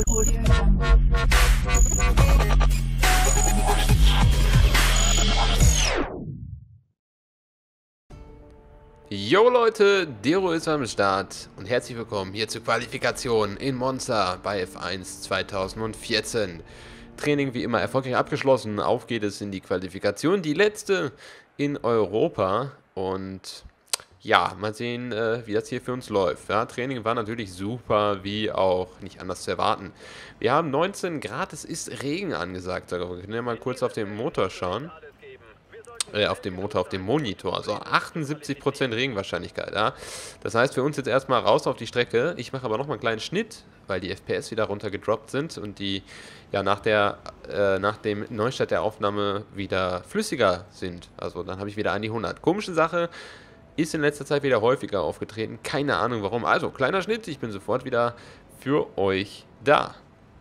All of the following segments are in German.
Jo Leute, Dero ist am Start und herzlich willkommen hier zur Qualifikation in Monza bei F1 2014. Training wie immer erfolgreich abgeschlossen, auf geht es in die Qualifikation, die letzte in Europa und ja, mal sehen, wie das hier für uns läuft. Ja, Training war natürlich super, wie auch nicht anders zu erwarten. Wir haben 19 Grad, es ist Regen angesagt, wir können ja mal kurz auf den Motor schauen. Auf dem Monitor, also 78% Regenwahrscheinlichkeit, ja. Das heißt für uns jetzt erstmal raus auf die Strecke. Ich mache aber nochmal einen kleinen Schnitt, weil die FPS wieder runtergedroppt sind und die ja nach dem Neustart der Aufnahme wieder flüssiger sind. Also dann habe ich wieder an die 100. Komische Sache, ist in letzter Zeit wieder häufiger aufgetreten. Keine Ahnung warum. Also, kleiner Schnitt, ich bin sofort wieder für euch da.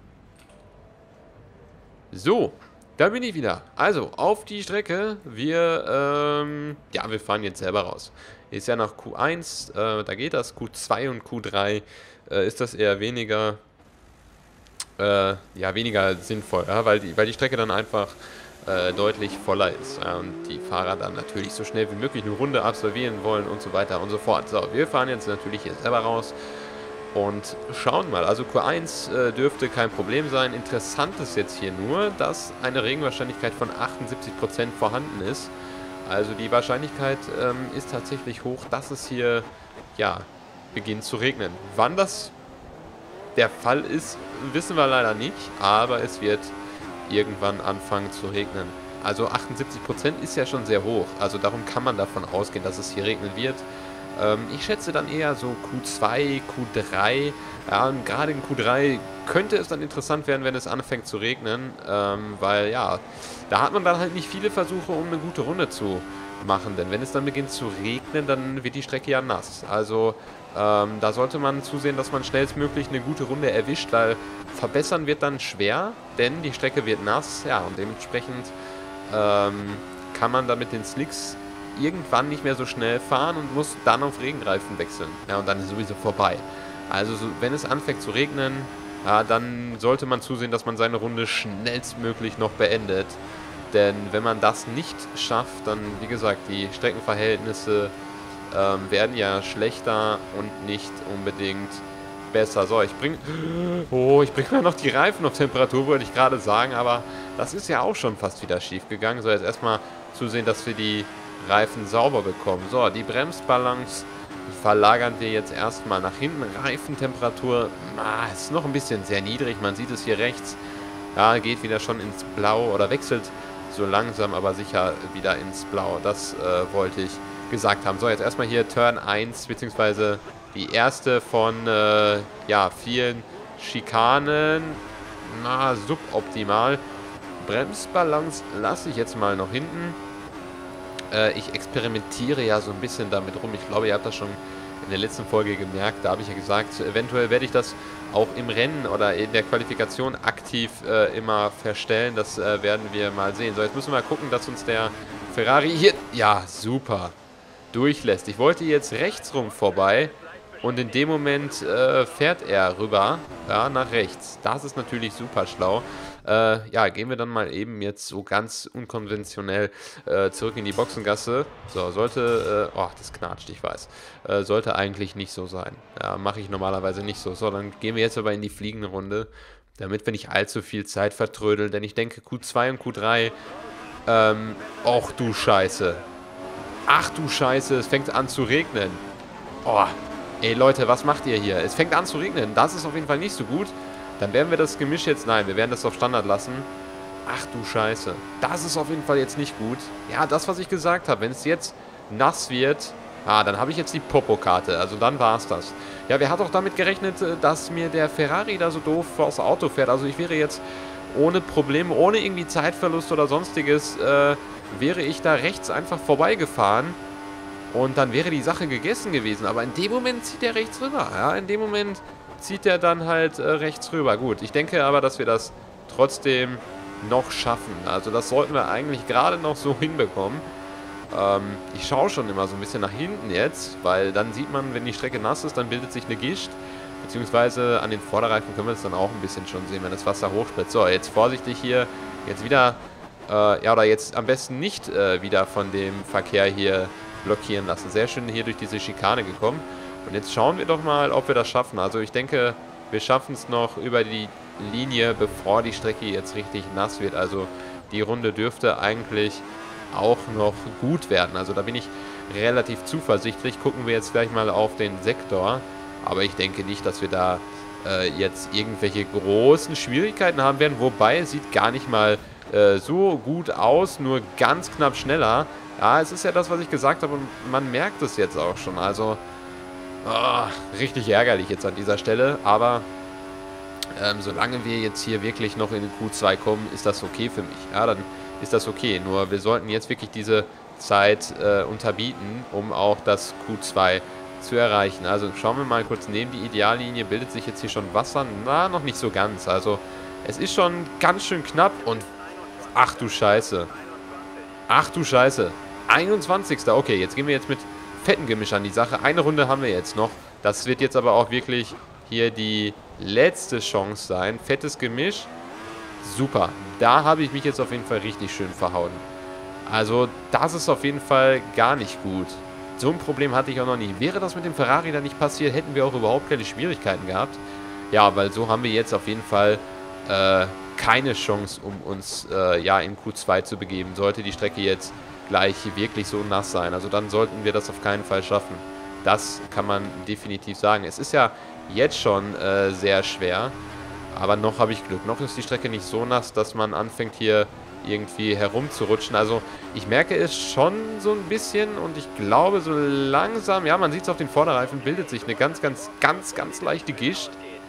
So. Da bin ich wieder. Also, auf die Strecke. Wir fahren jetzt selber raus. Ist ja nach Q1, da geht das. Q2 und Q3 ist das eher weniger, weniger sinnvoll, ja, weil die Strecke dann einfach deutlich voller ist. Ja, und die Fahrer dann natürlich so schnell wie möglich eine Runde absolvieren wollen und so weiter und so fort. So, wir fahren jetzt natürlich hier selber raus. Und schauen mal, also Q1 dürfte kein Problem sein. Interessant ist jetzt hier nur, dass eine Regenwahrscheinlichkeit von 78% vorhanden ist. Also die Wahrscheinlichkeit ist tatsächlich hoch, dass es hier, ja, beginnt zu regnen. Wann das der Fall ist, wissen wir leider nicht, aber es wird irgendwann anfangen zu regnen. Also 78% ist ja schon sehr hoch, also darum kann man davon ausgehen, dass es hier regnen wird. Ich schätze dann eher so Q2, Q3, ja, und gerade in Q3 könnte es dann interessant werden, wenn es anfängt zu regnen, weil ja, da hat man dann halt nicht viele Versuche, um eine gute Runde zu machen, denn wenn es dann beginnt zu regnen, dann wird die Strecke ja nass, also da sollte man zusehen, dass man schnellstmöglich eine gute Runde erwischt, weil verbessern wird dann schwer, denn die Strecke wird nass, ja, und dementsprechend kann man dann mit den Slicks irgendwann nicht mehr so schnell fahren und muss dann auf Regenreifen wechseln. Ja, und dann ist sowieso vorbei. Also, wenn es anfängt zu regnen, ja, dann sollte man zusehen, dass man seine Runde schnellstmöglich noch beendet. Denn wenn man das nicht schafft, dann, wie gesagt, die Streckenverhältnisse werden ja schlechter und nicht unbedingt besser. So, ich bringe mal noch die Reifen auf Temperatur, wollte ich gerade sagen, aber das ist ja auch schon fast wieder schief gegangen. So, jetzt erstmal zusehen, dass wir die Reifen sauber bekommen. So, die Bremsbalance verlagern wir jetzt erstmal nach hinten. Reifentemperatur ist noch ein bisschen sehr niedrig. Man sieht es hier rechts. Ja, geht wieder schon ins Blau oder wechselt so langsam, aber sicher wieder ins Blau. Das wollte ich gesagt haben. So, jetzt erstmal hier Turn 1, beziehungsweise die erste von vielen Schikanen. Suboptimal. Bremsbalance lasse ich jetzt mal noch hinten. Ich experimentiere ja so ein bisschen damit rum. Ich glaube, ihr habt das schon in der letzten Folge gemerkt. Da habe ich ja gesagt, eventuell werde ich das auch im Rennen oder in der Qualifikation aktiv immer verstellen. Das werden wir mal sehen. So, jetzt müssen wir mal gucken, dass uns der Ferrari hier, ja, super, durchlässt. Ich wollte jetzt rechts rum vorbei und in dem Moment fährt er rüber, ja, nach rechts. Das ist natürlich super schlau. Gehen wir dann mal eben jetzt so ganz unkonventionell zurück in die Boxengasse. So, sollte, das knatscht, ich weiß. Sollte eigentlich nicht so sein. Ja, mache ich normalerweise nicht so. So, dann gehen wir jetzt aber in die fliegende Runde, damit wir nicht allzu viel Zeit vertrödeln, denn ich denke Q2 und Q3, ach du Scheiße. Ach du Scheiße, es fängt an zu regnen. Oh, ey Leute, was macht ihr hier? Es fängt an zu regnen, das ist auf jeden Fall nicht so gut. Dann werden wir das Gemisch jetzt, nein, wir werden das auf Standard lassen. Ach du Scheiße. Das ist auf jeden Fall jetzt nicht gut. Ja, das, was ich gesagt habe, wenn es jetzt nass wird, dann habe ich jetzt die Popo-Karte. Also dann war es das. Ja, wer hat auch damit gerechnet, dass mir der Ferrari da so doof vors Auto fährt? Also ich wäre jetzt ohne Probleme, ohne irgendwie Zeitverlust oder sonstiges, wäre ich da rechts einfach vorbeigefahren. Und dann wäre die Sache gegessen gewesen. Aber in dem Moment zieht er rechts rüber. Ja, in dem Moment zieht er dann halt rechts rüber. Gut, ich denke aber, dass wir das trotzdem noch schaffen. Also das sollten wir eigentlich gerade noch so hinbekommen. Ich schaue schon immer so ein bisschen nach hinten jetzt, weil dann sieht man, wenn die Strecke nass ist, dann bildet sich eine Gischt. Beziehungsweise an den Vorderreifen können wir es dann auch ein bisschen schon sehen, wenn das Wasser hochspritzt. So, jetzt vorsichtig hier. Jetzt wieder, ja, oder jetzt am besten nicht wieder von dem Verkehr hier blockieren lassen. Sehr schön hier durch diese Schikane gekommen. Und jetzt schauen wir doch mal, ob wir das schaffen. Also ich denke, wir schaffen es noch über die Linie, bevor die Strecke jetzt richtig nass wird. Also die Runde dürfte eigentlich auch noch gut werden. Also da bin ich relativ zuversichtlich. Gucken wir jetzt gleich mal auf den Sektor. Aber ich denke nicht, dass wir da jetzt irgendwelche großen Schwierigkeiten haben werden. Wobei, es sieht gar nicht mal so gut aus, nur ganz knapp schneller. Ja, es ist ja das, was ich gesagt habe und man merkt es jetzt auch schon. Also, richtig ärgerlich jetzt an dieser Stelle. Aber solange wir jetzt hier wirklich noch in den Q2 kommen, ist das okay für mich. Ja, dann ist das okay. Nur wir sollten jetzt wirklich diese Zeit unterbieten, um auch das Q2 zu erreichen. Also schauen wir mal kurz neben die Ideallinie. Bildet sich jetzt hier schon Wasser? Na, noch nicht so ganz. Also es ist schon ganz schön knapp und ach du Scheiße. Ach du Scheiße. 21. Okay, jetzt gehen wir jetzt mit fetten Gemisch an die Sache. Eine Runde haben wir jetzt noch. Das wird jetzt aber auch wirklich hier die letzte Chance sein. Fettes Gemisch. Super. Da habe ich mich jetzt auf jeden Fall richtig schön verhauen. Also das ist auf jeden Fall gar nicht gut. So ein Problem hatte ich auch noch nie. Wäre das mit dem Ferrari dann nicht passiert, hätten wir auch überhaupt keine Schwierigkeiten gehabt. Ja, weil so haben wir jetzt auf jeden Fall keine Chance, um uns ja in Q2 zu begeben. Sollte die Strecke jetzt gleich wirklich so nass sein. Also dann sollten wir das auf keinen Fall schaffen. Das kann man definitiv sagen. Es ist ja jetzt schon sehr schwer. Aber noch habe ich Glück. Noch ist die Strecke nicht so nass, dass man anfängt hier irgendwie herumzurutschen. Also ich merke es schon so ein bisschen und ich glaube so langsam, ja, man sieht es auf den Vorderreifen, bildet sich eine ganz leichte Gischt.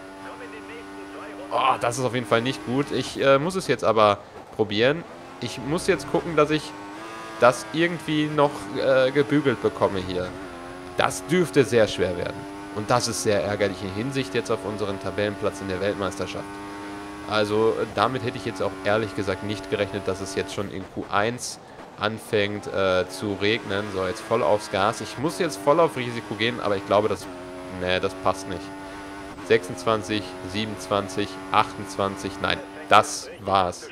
Oh, das ist auf jeden Fall nicht gut. Ich muss es jetzt aber probieren. Ich muss jetzt gucken, dass ich das irgendwie noch gebügelt bekomme hier. Das dürfte sehr schwer werden. Und das ist sehr ärgerlich in Hinsicht jetzt auf unseren Tabellenplatz in der Weltmeisterschaft. Also damit hätte ich jetzt auch ehrlich gesagt nicht gerechnet, dass es jetzt schon in Q1 anfängt zu regnen. So, jetzt voll aufs Gas. Ich muss jetzt voll auf Risiko gehen, aber ich glaube, das passt nicht. 26, 27, 28, nein, das war's.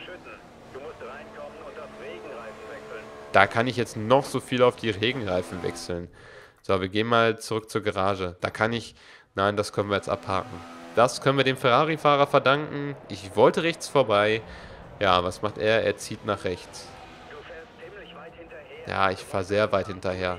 Da kann ich jetzt noch so viel auf die Regenreifen wechseln. So, wir gehen mal zurück zur Garage. Da kann ich... Nein, das können wir jetzt abhaken. Das können wir dem Ferrari-Fahrer verdanken. Ich wollte rechts vorbei. Ja, was macht er? Er zieht nach rechts. Ja, ich fahre sehr weit hinterher.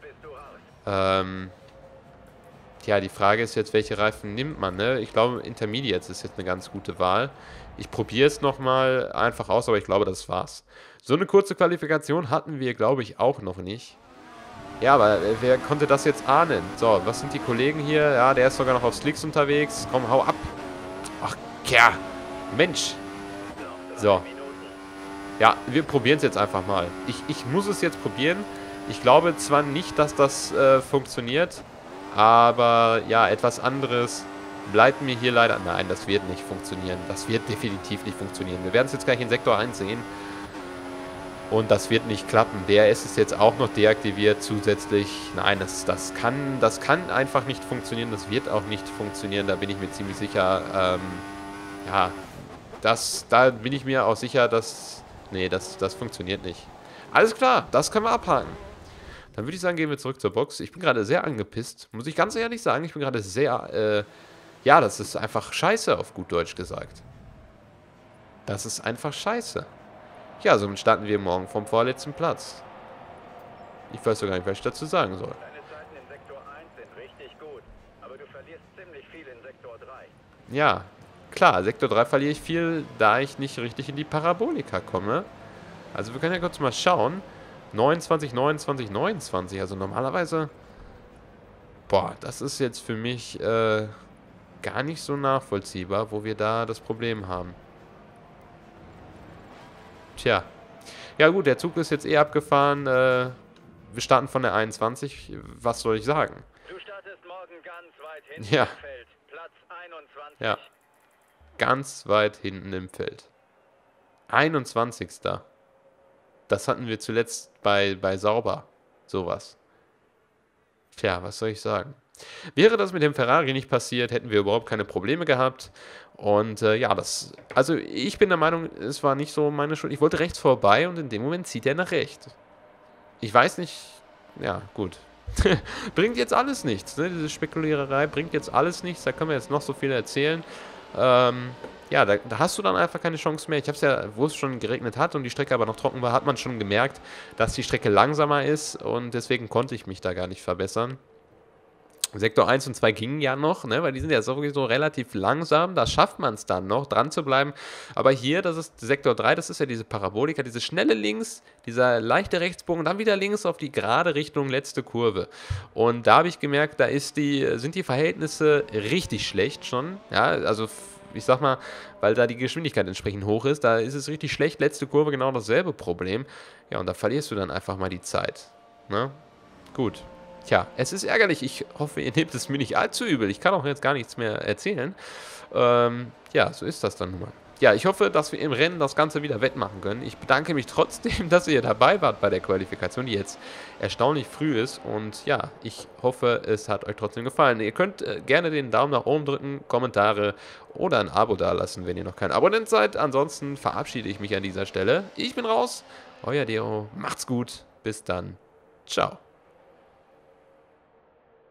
Tja, die Frage ist jetzt, welche Reifen nimmt man, ne? Ich glaube, Intermediates ist jetzt eine ganz gute Wahl. Ich probiere es nochmal einfach aus, aber ich glaube, das war's. So eine kurze Qualifikation hatten wir, glaube ich, auch noch nicht. Ja, aber wer konnte das jetzt ahnen? So, was sind die Kollegen hier? Ja, der ist sogar noch auf Slicks unterwegs. Komm, hau ab. Ach, Kerl. Mensch. So. Ja, wir probieren es jetzt einfach mal. Ich muss es jetzt probieren. Ich glaube zwar nicht, dass das funktioniert, aber ja, etwas anderes bleibt mir hier leider... Nein, das wird nicht funktionieren. Das wird definitiv nicht funktionieren. Wir werden es jetzt gleich in Sektor 1 sehen. Und das wird nicht klappen. DRS ist jetzt auch noch deaktiviert zusätzlich. Nein, das kann einfach nicht funktionieren. Das wird auch nicht funktionieren. Da bin ich mir ziemlich sicher. Ja, da bin ich mir auch sicher, dass... Nee, das funktioniert nicht. Alles klar, das können wir abhaken. Dann würde ich sagen, gehen wir zurück zur Box. Ich bin gerade sehr angepisst. Muss ich ganz ehrlich sagen, ich bin gerade sehr... ja, das ist einfach scheiße, auf gut Deutsch gesagt. Das ist einfach scheiße. Ja, somit starten wir morgen vom vorletzten Platz. Ich weiß doch gar nicht, was ich dazu sagen soll. Deine Zeiten in Sektor 1 sind richtig gut, aber du verlierst ziemlich viel in Sektor 3. Ja, klar, Sektor 3 verliere ich viel, da ich nicht richtig in die Parabolika komme. Also wir können ja kurz mal schauen. 29, 29, 29. Also normalerweise... Boah, das ist jetzt für mich gar nicht so nachvollziehbar, wo wir da das Problem haben. Tja. Ja gut, der Zug ist jetzt eh abgefahren. Wir starten von der 21. Was soll ich sagen? Du startest morgen ganz weit hinten Ja. im Feld. Platz 21. Ja. Ganz weit hinten im Feld. 21. Das hatten wir zuletzt bei Sauber. Sowas. Tja, was soll ich sagen? Wäre das mit dem Ferrari nicht passiert, hätten wir überhaupt keine Probleme gehabt. Und ja, also ich bin der Meinung, es war nicht so meine Schuld. Ich wollte rechts vorbei und in dem Moment zieht er nach rechts. Ich weiß nicht, ja, gut. Bringt jetzt alles nichts, ne? Diese Spekuliererei bringt jetzt alles nichts. Da können wir jetzt noch so viel erzählen. Ja, da hast du dann einfach keine Chance mehr. Ich habe es ja, wo es schon geregnet hat und die Strecke aber noch trocken war, hat man schon gemerkt, dass die Strecke langsamer ist und deswegen konnte ich mich da gar nicht verbessern. Sektor 1 und 2 gingen ja noch, ne, weil die sind ja sowieso relativ langsam, da schafft man es dann noch, dran zu bleiben. Aber hier, das ist Sektor 3, das ist ja diese Parabolika, diese schnelle links, dieser leichte Rechtsbogen, dann wieder links auf die gerade Richtung letzte Kurve. Und da habe ich gemerkt, sind die Verhältnisse richtig schlecht schon, ja, also ich sag mal, weil da die Geschwindigkeit entsprechend hoch ist, da ist es richtig schlecht, letzte Kurve genau dasselbe Problem. Ja, und da verlierst du dann einfach mal die Zeit, ne? Gut. Tja, es ist ärgerlich. Ich hoffe, ihr nehmt es mir nicht allzu übel. Ich kann auch jetzt gar nichts mehr erzählen. Ja, so ist das dann nun mal. Ja, ich hoffe, dass wir im Rennen das Ganze wieder wettmachen können. Ich bedanke mich trotzdem, dass ihr dabei wart bei der Qualifikation, die jetzt erstaunlich früh ist. Und ja, ich hoffe, es hat euch trotzdem gefallen. Ihr könnt gerne den Daumen nach oben drücken, Kommentare oder ein Abo dalassen, wenn ihr noch kein Abonnent seid. Ansonsten verabschiede ich mich an dieser Stelle. Ich bin raus. Euer Deo. Macht's gut. Bis dann. Ciao.